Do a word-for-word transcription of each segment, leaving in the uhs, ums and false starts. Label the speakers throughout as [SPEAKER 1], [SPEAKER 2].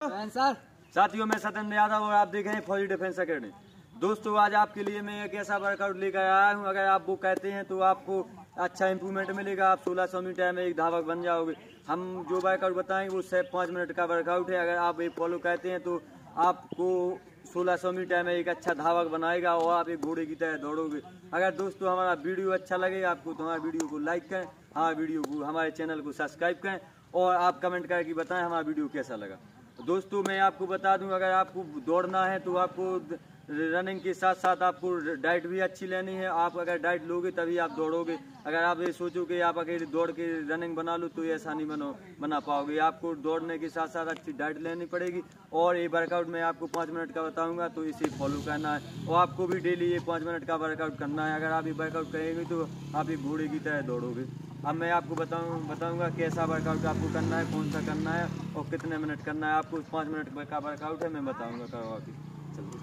[SPEAKER 1] साथियों मैं सत्येंद्र यादव और आप देख रहे हैं फौजी डिफेंस अकेडमी। दोस्तों आज आपके लिए मैं एक ऐसा वर्कआउट लेकर आया हूं, अगर आप वो कहते हैं तो आपको अच्छा इंप्रूवमेंट मिलेगा। आप सोलह सौ मीटर में एक धावक बन जाओगे। हम जो वर्कआउट बताएंगे वो सिर्फ पाँच मिनट का वर्कआउट है। अगर आप एक फॉलो कहते हैं तो आपको सोलह सौ मीटर में एक अच्छा धावक बनाएगा और आप एक घोड़े की तरह दौड़ोगे। अगर दोस्तों हमारा वीडियो अच्छा लगे आपको तो हमारे वीडियो को लाइक करें, हमारे वीडियो को हमारे चैनल को सब्सक्राइब करें और आप कमेंट करके बताएं हमारा वीडियो कैसा लगा। दोस्तों मैं आपको बता दूं, अगर आपको दौड़ना है तो आपको रनिंग के साथ साथ आपको डाइट भी अच्छी लेनी है। आप अगर डाइट लोगे तभी आप दौड़ोगे। अगर आप ये सोचो कि आप अकेले दौड़ के रनिंग बना लो तो ऐसा नहीं बनो बना पाओगे। आपको दौड़ने के साथ साथ अच्छी डाइट लेनी पड़ेगी। और ये वर्कआउट मैं आपको पाँच मिनट का बताऊंगा तो इसे फॉलो करना है और आपको भी डेली ये पाँच मिनट का वर्कआउट करना है। अगर आप ये वर्कआउट करेंगे तो आप एक घोड़े की तरह दौड़ोगे। अब मैं आपको बताऊं बताऊंगा कैसा वर्कआउट आपको करना है, कौन सा करना है और कितने मिनट करना है। आपको पाँच मिनट का वर्कआउट है, मैं बताऊंगा करवा के। चलिए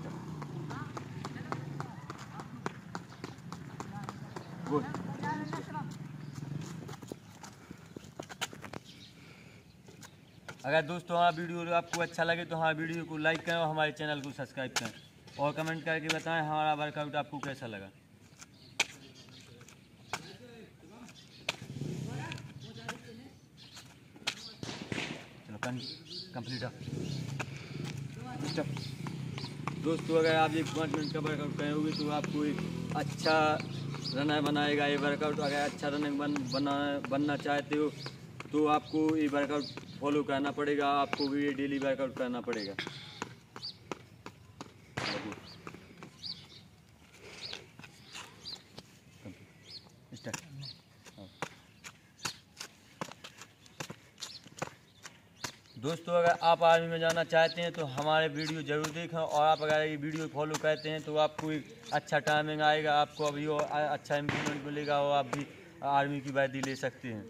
[SPEAKER 1] गुड। अगर दोस्तों हमारा वीडियो आपको अच्छा लगे तो हमारे वीडियो को लाइक करें और हमारे चैनल को सब्सक्राइब करें और कमेंट करके बताएं हमारा वर्कआउट आपको कैसा लगा। कंप्लीट दोस्तों अगर आप एक पाँच मिनट का वर्कआउट करोगे तो आपको एक अच्छा रनर बनाएगा ये वर्कआउट। अगर अच्छा रनिंग बन बना बनना चाहते हो तो आपको ये वर्कआउट फॉलो करना पड़ेगा। आपको भी ये डेली वर्कआउट करना पड़ेगा। दोस्तों अगर आप आर्मी में जाना चाहते हैं तो हमारे वीडियो ज़रूर देखें और आप अगर ये वीडियो फॉलो करते हैं तो आपको एक अच्छा टाइमिंग आएगा, आपको अभी और अच्छा इम्प्रूवमेंट मिलेगा और आप भी आर्मी की वर्दी ले सकते हैं।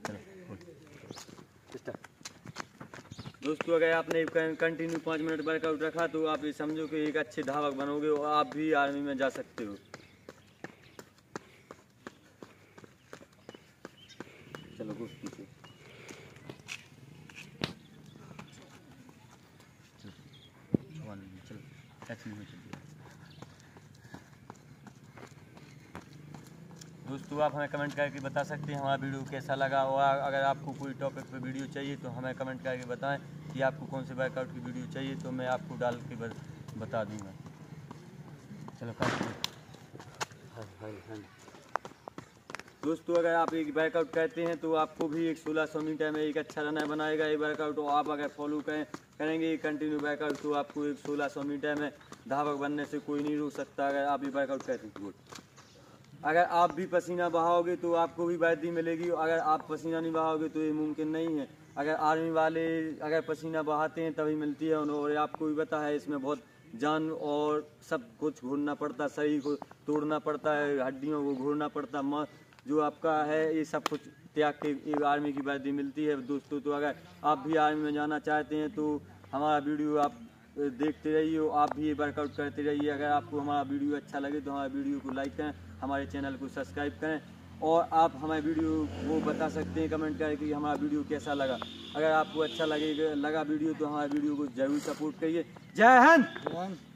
[SPEAKER 1] दोस्तों अगर आपने कंटिन्यू पाँच मिनट वर्कआउट रखा तो आप ये समझो कि एक अच्छे धावक बनोगे और आप भी आर्मी में जा सकते हो। चलो दोस्तों दोस्तों आप हमें कमेंट करके बता सकते हैं हमारा वीडियो कैसा लगा और अगर आपको कोई टॉपिक पे वीडियो चाहिए तो हमें कमेंट करके बताएं कि आपको कौन से वर्कआउट की वीडियो चाहिए तो मैं आपको डाल के बता दूंगा। चलो दोस्तों अगर आप एक वर्कआउट करते हैं तो आपको भी एक सोलह सौ मीटर में एक अच्छा रनर बनाएगा ये वर्कआउट। और आप अगर फॉलो करें करेंगे कंटिन्यू वर्कआउट तो आपको एक सोलह सौ मीटर में धावक बनने से कोई नहीं रोक सकता। अगर आप ये वर्कआउट करते हैं अगर आप भी पसीना बहाओगे तो आपको भी वर्दी मिलेगी। अगर आप पसीना नहीं बहाओगे तो ये मुमकिन नहीं है। अगर आर्मी वाले अगर पसीना बहाते हैं तभी मिलती है और आपको भी पता है इसमें बहुत जान और सब कुछ घोड़ना पड़ता, शरीर को तोड़ना पड़ता है, हड्डियों को घोड़ना पड़ता, जो आपका है ये सब कुछ त्याग के आर्मी की वर्दी मिलती है। दोस्तों तो अगर आप भी आर्मी में जाना चाहते हैं तो हमारा वीडियो आप देखते रहिए और आप भी ये वर्कआउट करते रहिए। अगर आपको हमारा वीडियो अच्छा लगे तो हमारे वीडियो को लाइक करें, हमारे चैनल को सब्सक्राइब करें और आप हमारे वीडियो वो बता सकते हैं कमेंट करके कि हमारा वीडियो कैसा लगा। अगर आपको अच्छा लगेगा लगा वीडियो तो हमारे वीडियो को जरूर सपोर्ट करिए। जय हिंद।